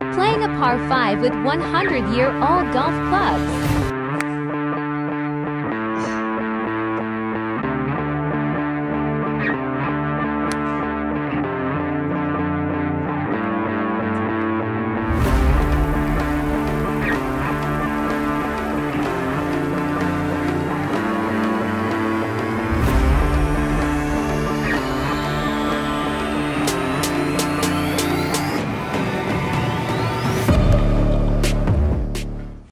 Playing a par 5 with 100-year-old golf clubs.